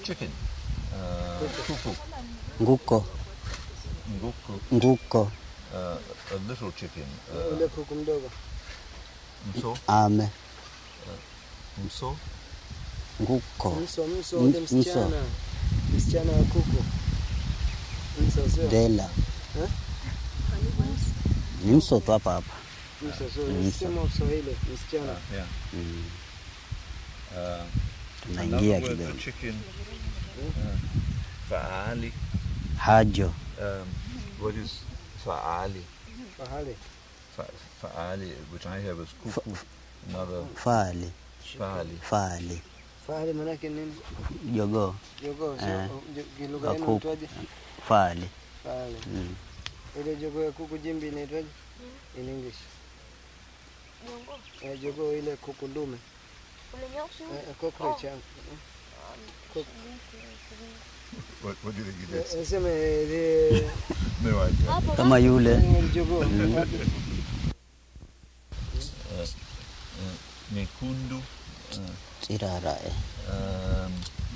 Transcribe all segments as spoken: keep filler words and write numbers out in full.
chicken. Uh, kuku. Nguko. Nguku. Nguko. Uh, a little chicken. Ule kuku mdogo. Mso. Ame. Mso. Nguko. Mso, mso, ule msichana. Msichana wa kuku. Mso sio? Dela. Eh? Ni mso tu hapa hapa. Mso sio. Sema Kiswahili, msichana. Uh, yeah. Mm. Uh, Tunaingia another word kidogo. for chicken. Uh, faali. Hajo. Um, what is faali? Fahali. Fa- faali, which I have as kuku. Another Fali. faali. Fali. Fahali manake nini? Jogoo. Jogoo, Eh. sio? Lugha yenu Kuku. inaitwaje? Fali. Fahali. Mm. Ile jogoo ya kuku jimbi inaitwaje? In English. Eh, jogoo ile kuku dume. Eh, cockroach. eh. What, what do you think it is? Eh, Sema ile No idea. Kama yule. eh, jogoo. Uh, uh, mekundu. Uh, Sirara eh. um,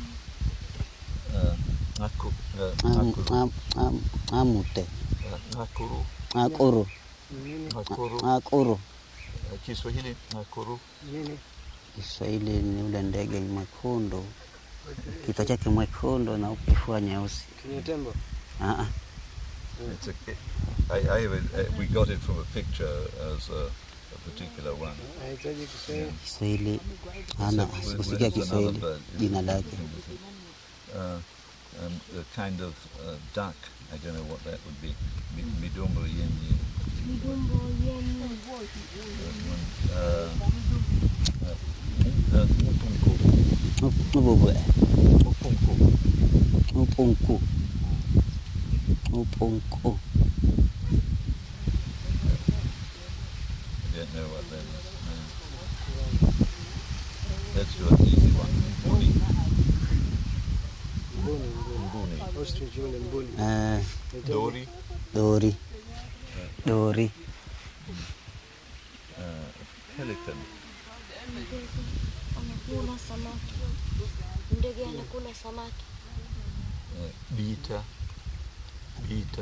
uh, aku, uh, Am, akuru. am, am, amute. Uh, akuru. Akuru. Nini? Akuru. Akuru. Uh, Kiswahili, akuru. Nini? Kiswahili ni ule ndege mwekundu. Kichwa chake mwekundu na kifua nyeusi. Kinyatembo. Ah ah. It's a, it, I, I have a, uh, we got it from a picture as a, a particular one. Haitaji Kiswahili. Kiswahili ana It's a- sikusikia it's another Kiswahili bird. jina lake. Uh, um, a kind of uh, duck. I don't know what that would be. Mi- Midumbo yenye. Uh, uh, uh, mupunku. Ububwe. Mupunku. Upunku. Upunku. I don't know what that is. No. Let's do an easy one. Mbuni. Mbuni, mbuni. Mbuni. Ostrich yule mbuni. Eh, Haitaji- Dori. dori. Dori. Uh, pelican. Anakula samaki. Ndege anakula samaki. Uh, beta. Beta.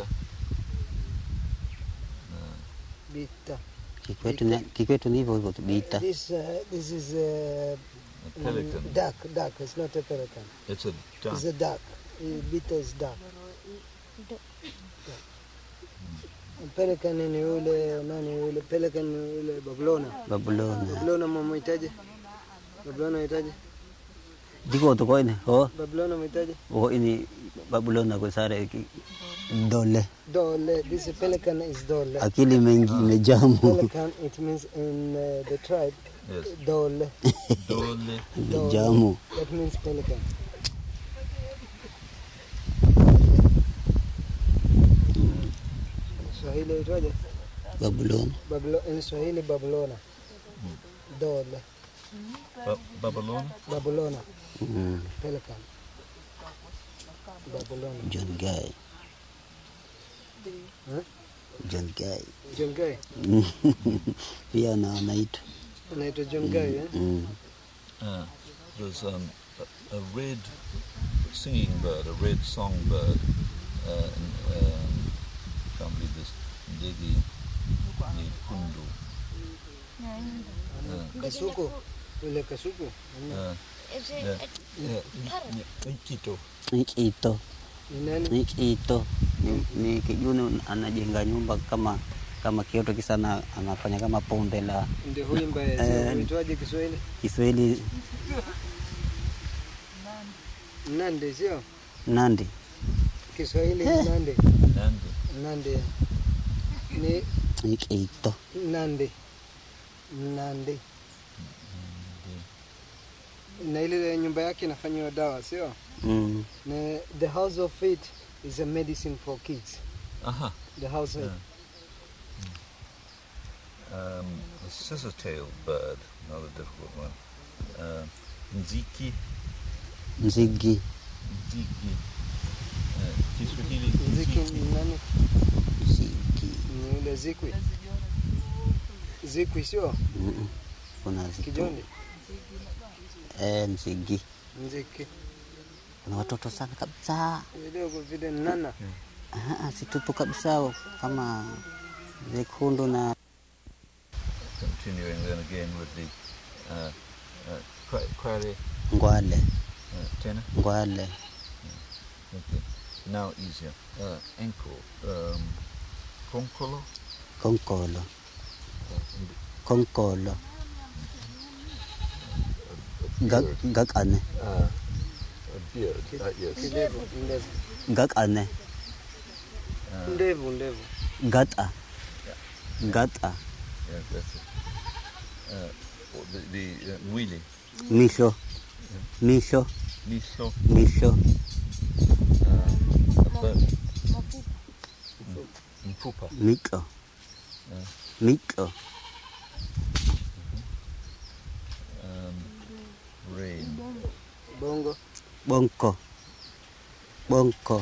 Bita. Kikwetu ni kikwetu ni hivyo hivyo tu bita. This, uh, this is a A pelican. mm, duck, duck. It's not a pelican. It's a duck. It's a duck. Uh, Bita is duck. Pelican ni yule nani yule pelican ni yule Babylona. Babulona. Babylona mumhitaji? Babylona unahitaji? Diko to koine. Oh, Babylona unahitaji? oh ini Babulona kwa sare ki- dole. Dole. This pelican is dole. Akili mengi imejamu. Pelican, it means in uh, the tribe, Yes. dole. Dole. Imejamu. That means pelican. Swahili itwaje? Babulona. Babylon, in Swahili Babylona. Dole. Ba- Babylon. Babylona. Mm. Pelican. Babylona. John Guy. Huh? John Guy. John Guy. Pia na anaitwa. Anaitwa John Guy, eh? Mm. Uh, there's um, a, a red singing bird, a red songbird. Uh, and, um, can't believe this. Ndege nyekundu. Uh, Kasuku. Yule kasuku. uh, Is yeah, it yeah, yeah, Ikito. Nikito. Ni nani? Nikito. Ni, ni kijuni anajenga nyumba kama kama kioto kisana anafanya kama pombe la Ndio huyu mbaya. Eh, Sio uitwaje Kiswahili? Kiswahili Nandi sio? Nandi. Kiswahili ni Nandi. Nandi. Nandi. Ni Nikito. Nandi. Nandi. Na ile nyumba yake inafanywa dawa sio? Mm. Na the house of faith is a medicine for kids. Aha. The house of Yeah. Um, the scissor-tailed bird, another difficult one. Uh, Nziki. Nzigi. Nziki. Uh, Kiswahili. Ziki ni nani? Nzigi. Ni yule zikwi. Zikwi sio? Mm. Kuna ziki. Kijondi. Eh, nzigi. Nziki. na watoto sana kabisa. Vidogo vile nana. Ah, si tupu kabisa kama zekundu na. Continuing then again with the uh, uh, Kwale. Ngwale. Uh, tena? Ngwale. Yeah. Okay. Now easier. Uh, ankle. Um, konkolo. Konkolo. Uh, Konkolo. Gak gakane. Uh, a beard. Uh, yes. Ndevu, ndevu. Gakane. Uh, Ndevu, ndevu. Gata. Yeah. Gata. Yeah, that's it. Uh, the the uh, mwili. Misho. Misho. Miso. Misho. Uh, mfupa. Miko. Uh, Miko. um, rain. Bongo. Bonko. Bonko.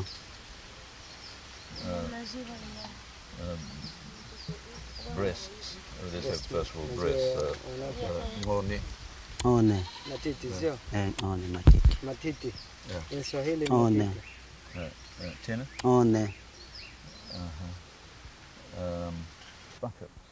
Uh, um, breasts. Oh, they said first of all breasts. Uh, uh, ngoni. One. Matiti, sio? Eh, one matiti. Matiti. Yeah. In Swahili One. matiti. Uh, uh, tena. One. Uh-huh. Um, bucket.